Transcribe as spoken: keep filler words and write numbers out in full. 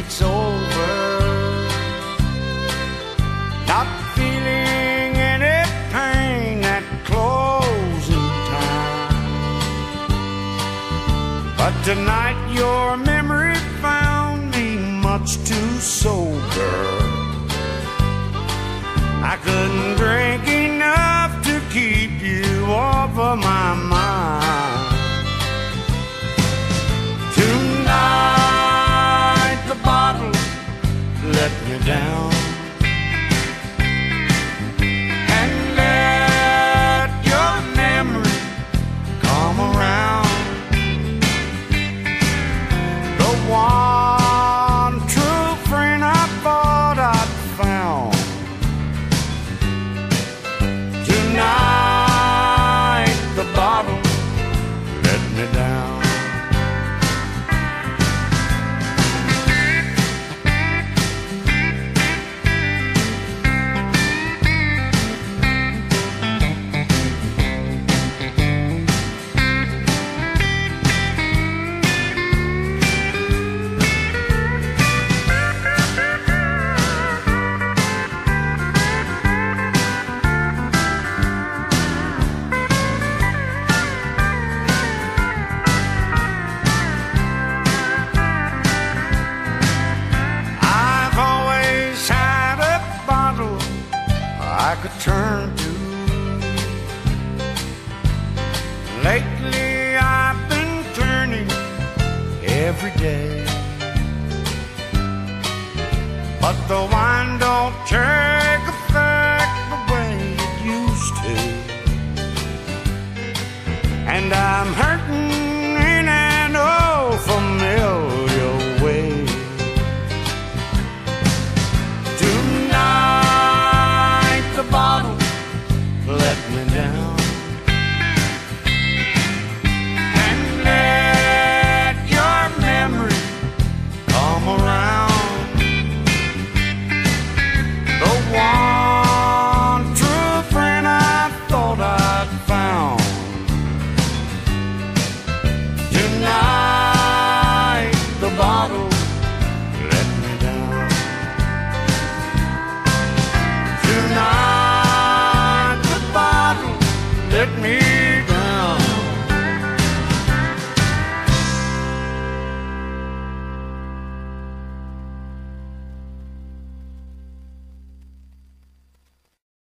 it's over. Not feeling any pain at closing time, but tonight your memory found me much too sober. I couldn't drink enough to keep you off of my mind. Tonight the bottle let me down, and let your memory come around. The one true friend I thought I'd found. Tonight the bottle let me down. I could turn to. Lately I've been turning every day, but the wine don't take effect the way it used to, and I'm hurting in an old familiar way. Tonight the bottle let me down,